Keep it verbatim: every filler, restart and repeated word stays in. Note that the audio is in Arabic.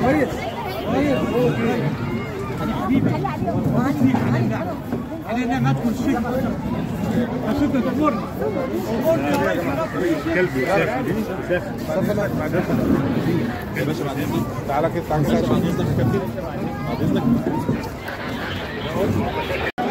كويس كويس حبيبي علينا ما تكون شيء بس انت تأمرني كلبي داخل داخل يا باشا بعد اذنك تعالى كده تعالى بعد اذنك يا كابتن بعد اذنك